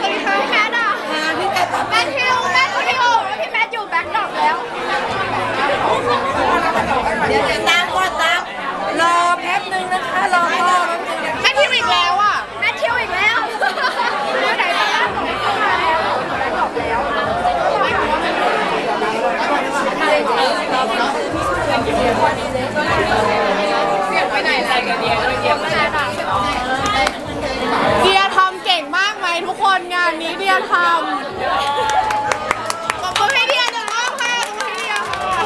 วัสดีค่ะพี่แมทอ่ะพี่แมทแมททิวแล้วพี่แมทอยู่แบ็คดรอปแล้วเดี๋ยวตามก่อนตามรอแป๊บนึงนะคะรอแมททิวอีกแล้วอ่ะแมททิวอีกแล้วอยู่ไหนบ้างบอกให้เข้ามาแล้วแบ็คดรอปแล้วเสียงไปไหนอะไรกันเนี่ยเดียทำเก่งมากไหมทุกคนงานนี้เดียทำขอบคุณให้เดียหนึ่งรอบค่ะขอบคุณให้เดีย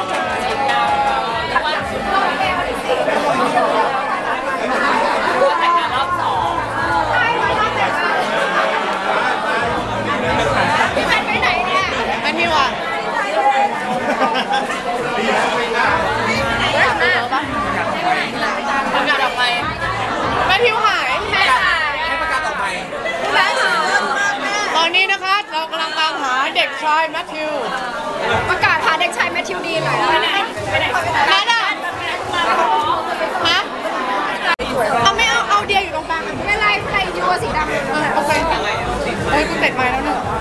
พี่แมทไปไหนเนี่ยแมททิวอ่ะประกาศออกไปแมททิวหายให้ประกาศออกไปแมทหายตอนนี้นะคะเรากำลังตามหาเด็กชายแมทธิวประกาศหาเด็กชายแมทธิวดีหน่อยแล้วนะแมทอะฮะเอาไม่เอาเดียอยู่ตรงกลางไม่ไล่ใครยัวสีดำโอเคเฮ้ยกูเตะไม้แล้วเนี่ย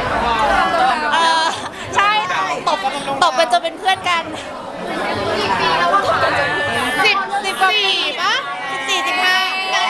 ใช่ตบกันจนเป็นเพื่อนกันกี่ปีแล้วว่า14ป่ะ 14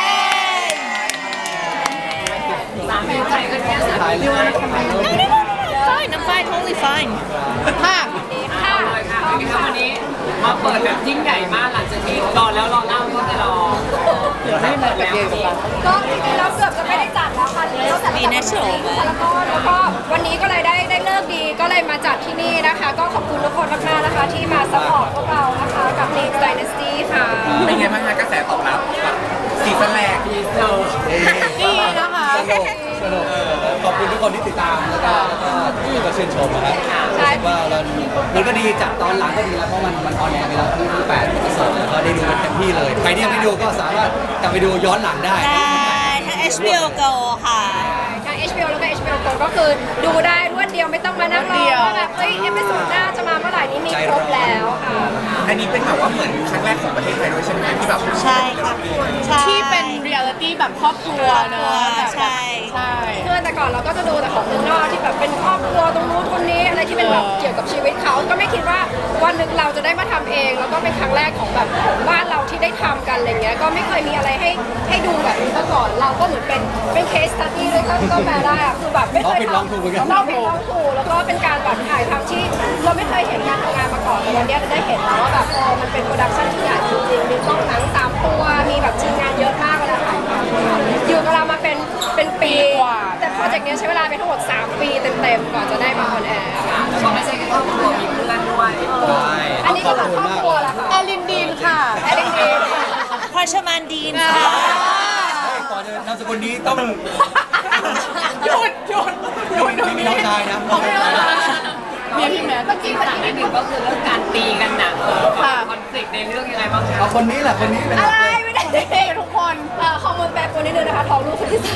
15Fine, I'm fine, totally fine. ค่ะวันนี้มาเปิดแบบยิ่งใหญ่มากหลังจากที่รอแล้วรอเล่าก็จะรอเดี๋ยวให้มาแบบก็จริงๆแล้วเกือบจะไม่ได้จัดแล้วค่ะเราจัดแล้วก็วันนี้ก็เลยได้เลิกดีก็เลยมาจัดที่นี่นะคะก็ขอบคุณทุกคนมากๆนะคะที่มาซัพพอร์ตพวกเรานะคะกับ League Dynasty ค่ะเป็นไงบ้างคะกระแสตอบรับซีซั่นแรกดีนะคะสนุกขอบคุณทุกคนที่ติดตามแล้วก็ที่ชื่นชมนะครับรู้สึกว่ามันก็ดีจากตอนหลังก็ดีแล้วเพราะมันออนแอร์ไปแล้วที่8 ตอนแล้วก็ได้ดูกันเต็มที่เลยใครที่ยังไม่ดูก็สามารถกลับไปดูย้อนหลังได้ทั้ง HBO Go ค่ะทั้ง HBO แล้วก็ HBO Go ก็คือดูได้รวดเดียวไม่ต้องมานั่งรอว่าแบบเฮ้ยเอพิโซดหน้าจะมาเมื่อไหร่นี้มีครบแล้วค่ะอันนี้เป็นแบบว่าเหมือนครั้งแรกของประเทศไทยด้วยใช่ไหมที่แบบใช่ค่ะที่เป็นเรียลิตี้แบบครอบครัวเนอะใช่คือแต่ก่อนเราก็จะดูแต่ของเมืองนอกที่แบบเป็นครอบครัวตรงนู้นคนนี้อะไรที่เป็นแบบเกี่ยวกับชีวิตเขาก็ไม่คิดว่าวันหนึ่งเราจะได้มาทำเองแล้วก็เป็นครั้งแรกของแบบบ้านเราที่ได้ทำกันอะไรเงี้ยก็ไม่เคยมีอะไรให้ดูแบบนี้มาก่อนเราก็เหมือนเป็นเคสสตั๊ดดี้เลยก็แปลได้อะคือแบบไม่เคยทำเราผิดลองถูกแล้วก็เป็นการแบบถ่ายทำที่เราไม่เคยเห็นการทำงานมาก่อนแต่วันนี้เราได้เห็นแล้วว่าแบบมันเป็นโปรดักชั่นที่ใหญ่จริงๆมีกล้องหนัง3 ตัวมีแบบทีมงานเยอะมากเวลาถ่ายทำอยู่กับเรามาเป็นปีกว่าแต่โปรเจกต์นี้ใช้เวลาไปทั้งหมด3 ปีเต็มๆก่อนจะได้มาออนแอร์แล้วก็ไม่ใช่แค่ครอบครัวมีเพื่อนด้วยอันนี้ก็แบบครอบครัวละค่ะแอลินดีนค่ะแอลินดีนพรชมานดีนค่ะก่อนจะนามสกุลนี้ต้องหยุดมีน้องชายนะเมียพี่แมทเมื่อกี้ถามนิดนึงก็คือเรื่องการตีกันหนักคอนฟลิกต์ในเรื่องยังไงบ้างคะคนนี้แหละคนนี้เป็นอะไรไม่ได้ทุกคนข้อมูลแปลคนนิดนึงนะคะท้องลูกคนที่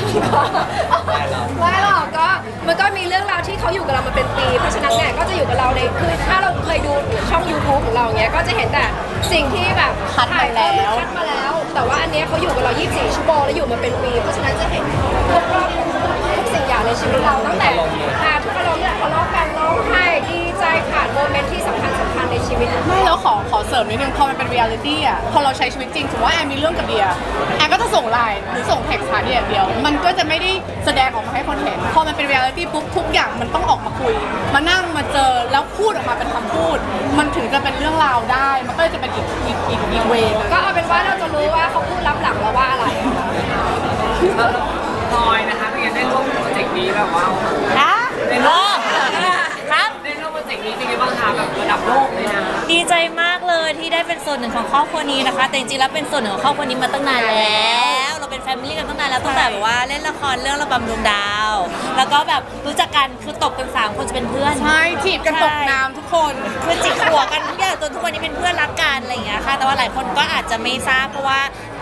3ไม่หรอกก็มันก็มีเรื่องราวที่เขาอยู่กับเรามาเป็นปีเพราะฉะนั้นเนี่ยก็จะอยู่กับเราในคือถ้าเราเคยดูช่อง YouTube ของเราเงี้ยก็จะเห็นแต่สิ่งที่แบบคัดมาแล้วแต่ว่าอันนี้เขาอยู่กับเรา24 ชั่วโมงแล้วอยู่มาเป็นปีเพราะฉะนั้นจะเห็นทุกสิ่งอย่างในชีวิตเราตั้งแต่ทุกอารมณ์เนี่ยทะเลาะกันร้องไห้ดีใจผ่านโมเมนต์ที่สำคัญในชีวิตไม่แล้วขอเสริมนิดนึงพอมันเป็นเรียลิตี้อ่ะพอเราใช้ชีวิตจริงถือว่าแอนมีเรื่องกับเดียแอนก็จะส่งไลน์หรือส่งเท็กซ์หาเดียเดียวมันก็จะไม่ได้แสดงออกมาให้คนเห็นพอมันเป็นเรียลิตี้ปุ๊บทุกอย่างมันต้องออกมาคุยมานั่งมาเจอแล้วพูดออกมาเป็นคำพูดมันถึงจะเป็นเรื่องราวได้มันก็จะเป็นอีกเวย์ก็เอาเป็นว่าเราจะรู้ว่าเขาพูดลับหลังเราว่าอะไรพลอยนะคะเป็นไงได้ร่วมโปรเจกต์นี้แบบว่าได้ร่วมโปรเจกต์นี้เป็นไงบ้างคะแบบระดับโลกเลยนะดีใจมากเลยที่ได้เป็นส่วนหนึ่งของครอบครัวนี้นะคะแต่จริงๆแล้วเป็นส่วนหนึ่งของครอบครัวนี้มาตั้งนานแล้วเราเป็นแฟมิลี่กันตั้งนานแล้วตั้งแต่แบบว่าเล่นละครเรื่องระบำดวงดาวแล้วก็แบบรู้จักกันคือตบกัน3 คนจะเป็นเพื่อนใช่จีบกันตกน้ำทุกคนคือจิกหัวกันทุกอย่างจนทุกวันนี้เป็นเพื่อนรักกันอะไรอย่างเงี้ยค่ะแต่ว่าหลายคนก็อาจจะไม่ทราบเพราะว่าพวกเราก็ไม่ได้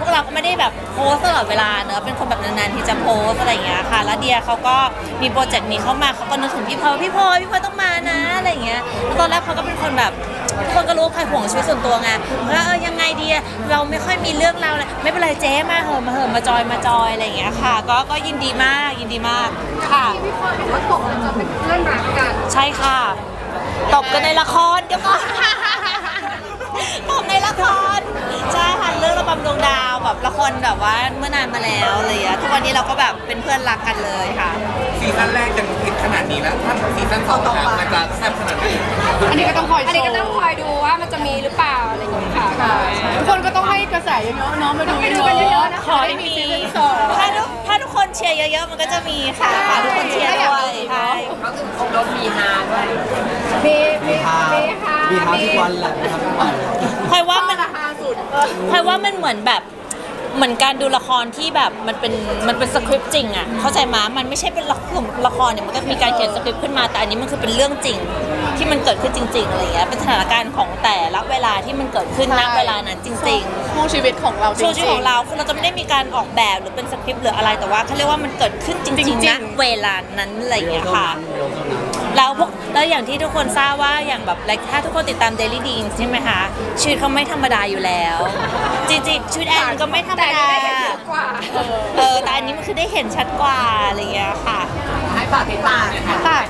ได้แบบโพสตลอดเวลาเนอะเป็นคนแบบนานๆที่จะโพสอะไรอย่างเงี้ยค่ะแล้วเดียเขาก็มีโปรเจกต์นี้เข้ามาเขาก็นึกถึงพี่พลอยต้องมานะอะไรอย่างเงี้ยตอนแรกเขาก็เป็นคนแบบทุกคนก็รู้ว่าใครห่วงชีวิตส่วนตัวไงแล้วยังไงดีเราไม่ค่อยมีเรื่องเราเลยไม่เป็นไรเจ๊มาเหอะมาจอยอะไรอย่างเงี้ยค่ะก็ยินดีมากค่ะพี่พลอยเห็นว่าตกจะเป็นเพื่อนรักกันใช่ค่ะตบกันในละครเดี๋ยวก่อนตบในละครใช่ค่ะเรื่องระบำดวงดาวแบบละครแบบว่าเมื่อนานมาแล้วอะไรอย่างเงี้ยทุกวันนี้เราก็แบบเป็นเพื่อนรักกันเลยค่ะซีซั่นแรกยังฮิตขนาดนี้แล้วถ้าซีซั่น2นะมันจะแซ่บขนาดไหนอันนี้ก็ต้องคอยดูว่ามันจะมีหรือเปล่าอะไรอย่างเงี้ยค่ะทุกคนก็ต้องให้กระแสเยอะๆเนาะมาดูไปดูกันเยอะๆนะขอให้มีถ้าทุกคนเชียร์เยอะๆมันก็จะมีค่ะฝากทุกคนเชียร์ด้วยใช่ก็คือคงรถมีฮาด้วยมีฮาทุกวันแหละมีฮาทุกวันพลอยว่ามันเหมือนแบบเหมือนการดูละครที่แบบมันเป็นสคริปต์จริงอ่ะเข้าใจมั้ยมันไม่ใช่เป็นละครเนี่ยมันก็มีการเขียนสคริปต์ขึ้นมาแต่อันนี้มันคือเป็นเรื่องจริงที่มันเกิดขึ้นจริงๆอะไรอย่างเงี้ยเป็นสถานการณ์ของแต่ละเวลาที่มันเกิดขึ้นณเวลานั้นจริงๆช่วงชีวิตของเราจริช่วงงชีวิตของเราคือเราจะไม่ได้มีการออกแบบหรือเป็นสคริปต์หรืออะไรแต่ว่าเขาเรียกว่ามันเกิดขึ้นจริงๆณเวลานั้นอะไรอย่างเงี้ยค่ะแล้วอย่างที่ทุกคนทราบว่าอย่างแบบถ้าทุกคนติดตาม Daily Deans ใช่ไหมคะชีวิตเขาไม่ธรรมดาอยู่แล้ว จริงๆชีวิตแอนก็ไม่ธรรมแต่ดาได้เห็นเยอะกว่าแต่อันนี้มันคือได้เห็นชัดกว่าอะไรอย่างเงี้ยค่ะให้ฝากติดตามเนี่ยค่ะค่ะ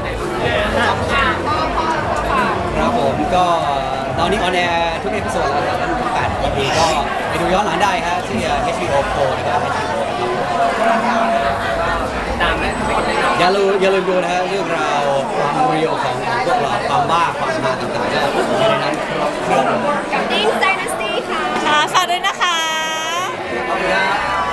ครับผมก็ตอนนี้ออนแอร์ทุกเอพิโซดแล้วนะครับทั้ง8 EP ก็ไปดูย้อนหลังได้ครับที่ HBO Pro นะครับ HBO นะครับตามได้ทุกคนเลยเนาะอย่าลืมดูนะฮะเรื่องราวความเรียวของพวกเราความบ้าความฮาต่างๆก็อยู่ในนั้นครบเครื่องเลยกับดิ้งไดนาสตี้ค่ะค่ะฝากด้วยนะคะขอบคุณครับ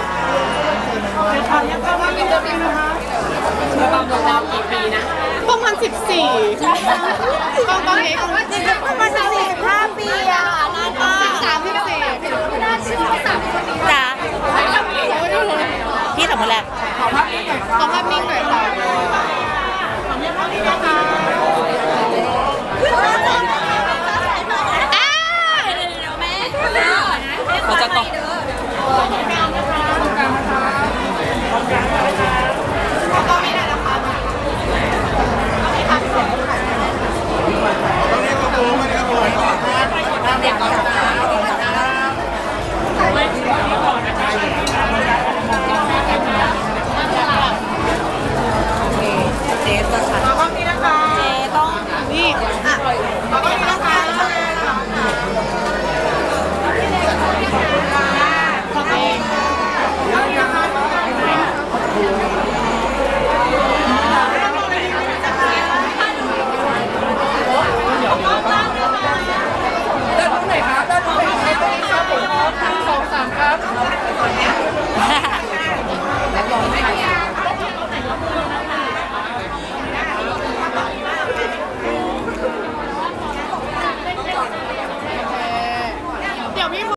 ระบำดวงดาวกี่ปีนะประมาณ14ตอนนี้ประมาณ45 ปีอะนานมาก 34 ไม่น่าเชื่อว่า